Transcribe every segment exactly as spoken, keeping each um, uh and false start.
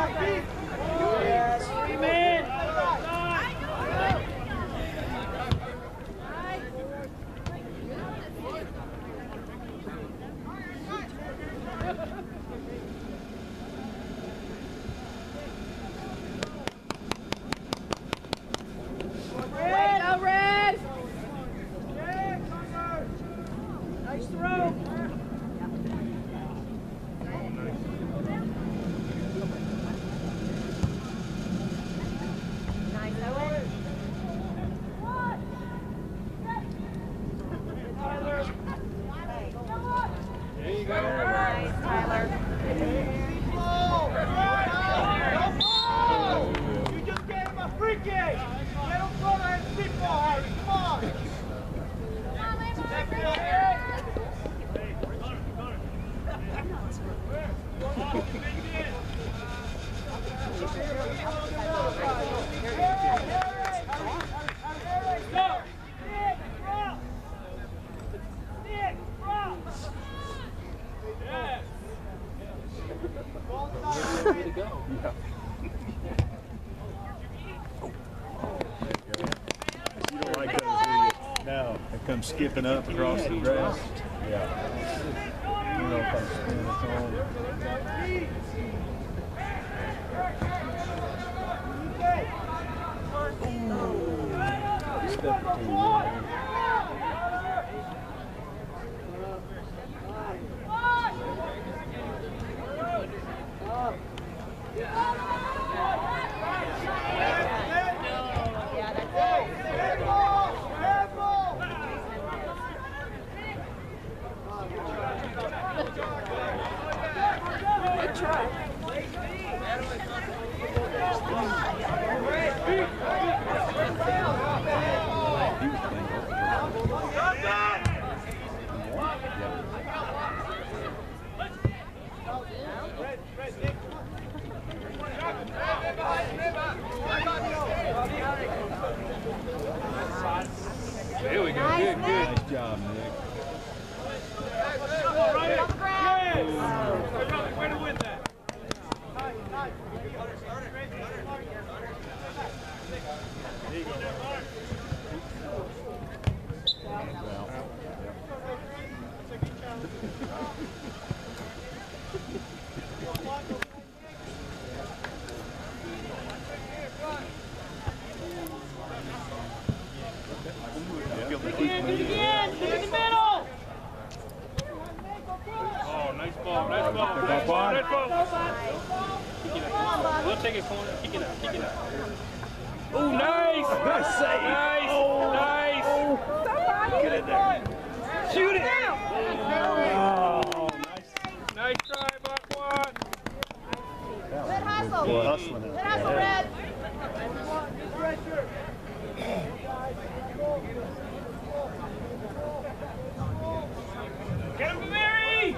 Skipping up across the grass. Yeah. You know if I'm spinning it on. Step two. There we go. Good, good. Nice job, Nick. Where to win that? There you go. Again, do it again, do it in the middle. Oh, nice ball, nice ball, nice ball, nice ball. Kick it out. We'll take it corner, kick it out, kick it out. Oh, nice! Nice save! Nice! Oh, nice! Oh. Get in there! Shoot it! Oh, nice! Nice try, Buckwan! Good hustle! Good hustling. Good hustle, Red! Get him, Mary!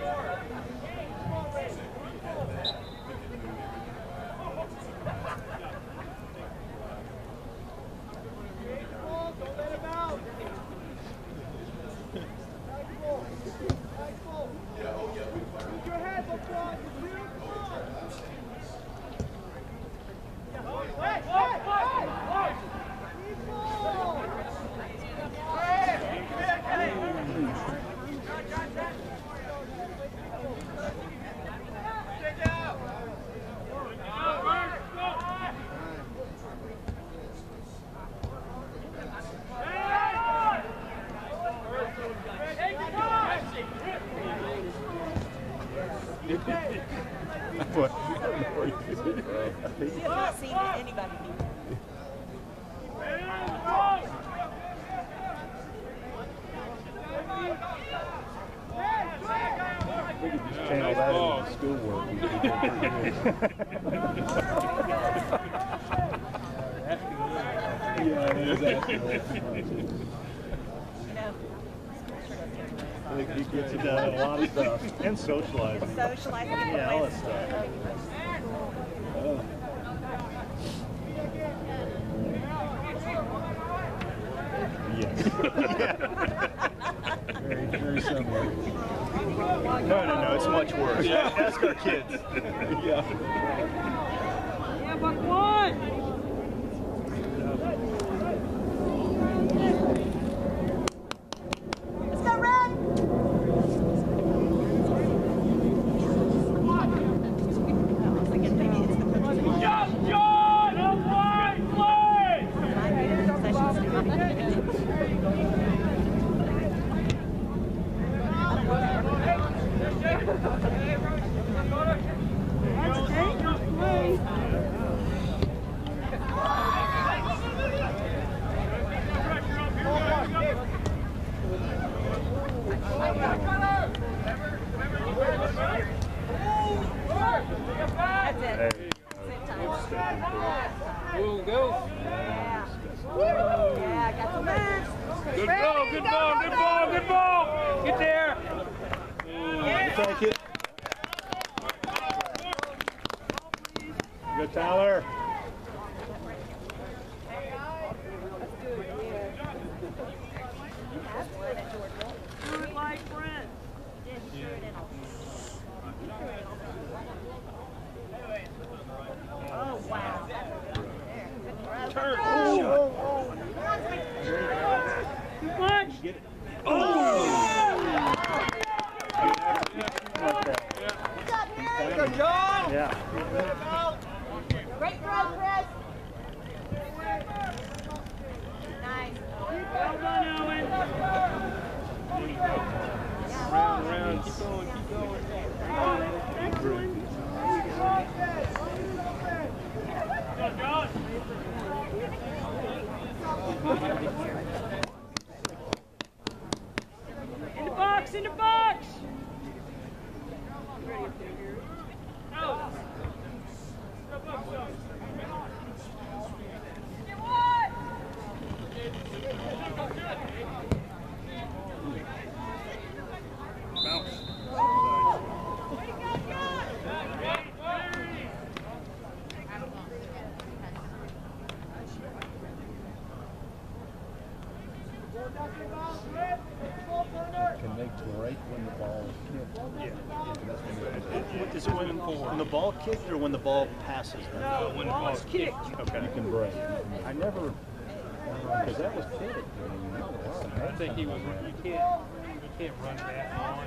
Don't let him out. Use your head, LeBron. Hey, hey, hey! What? You have not seen anybody do that. We could just channel that into schoolwork. Yeah, it is actually. I think he gets it done a lot of stuff. And socializing. Socializing. Yeah, all that stuff. Oh. Yes. very, very similar. No, no, no, it's much worse. Yeah. Ask our kids. Yeah. That's it. There. Same time. We'll go. Yeah. Yeah, got the man. Good ball, good ball, good ball, good ball. Get there. Take it. Good, Tyler. Do it like Brent. Oh, wow. Turn. Too much. Get it. Oh! Good job. Yeah. Great throw, Chris. Nice. Well done, Owen. Round, round. Keep going, keep going. Excellent. In the box, in the box. Out. Can they break when the ball is kicked? What is it when, When the ball kicked or when the ball passes? uh, when the ball is kicked? Okay. You can break. I never, because that was pitted. I think he was, you can't, you can't run that on.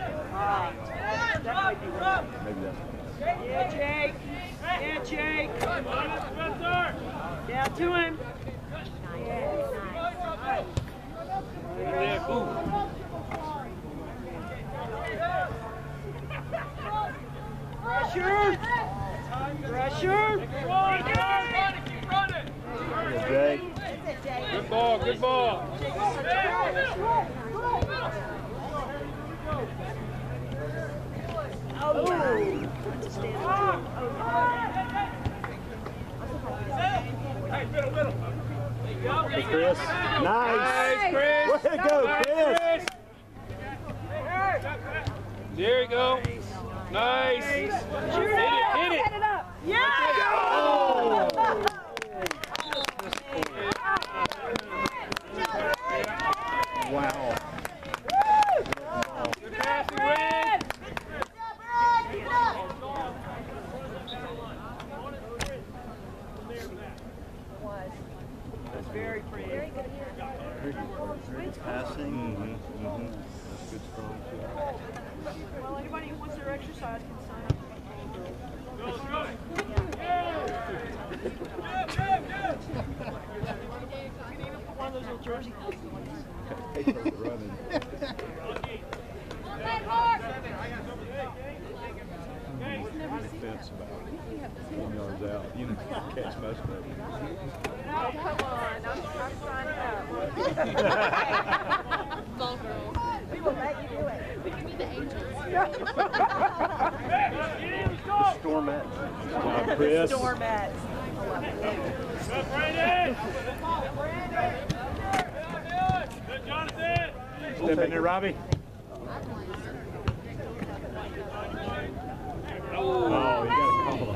Maybe that's. Yeah, Jake. Yeah, Jake. Down to him. Yeah, ooh. Pressure. Pressure. Good, Jake. Good ball, good ball. Oh, wow. Hey, Chris. Nice. Nice, Chris. Way to go, Nice, Chris. There you go. Nice. Hit it, hit it. Yeah. Wow. Good pass, Red. That's very pretty. Very good. Passing. Mm-hmm. Mm-hmm. That's good, strong shot. Well, anybody who wants their exercise can sign up. One of those little jersey things. Running. Defense about ten yards out. You know, catch most of it. Oh, come on. I'm, I'm signing up. Ball girl. We will let you do it. We can be the angels. Stormette. Good job, Chris. Stormette. Step in there, Robbie. Oh, you got a couple of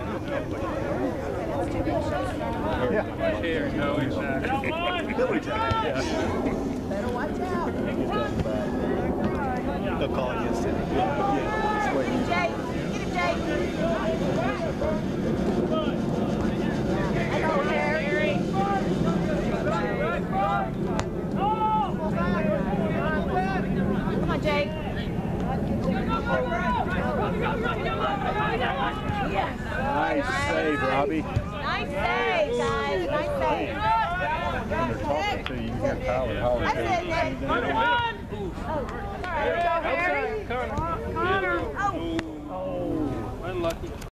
Here, no, he's not. Billy Jack. Yeah. Better watch out. They'll call it yesterday. Get him, Jake. Get him, Jake. Hello, Harry. Come on, Jake. Yes. Nice save, Robbie. Nice save, guys. Nice save. When they're talking to you, you got Tyler Howard. That's it, Nick. Come on. Oh, all right. Go, Harry. Connor. Connor. Oh.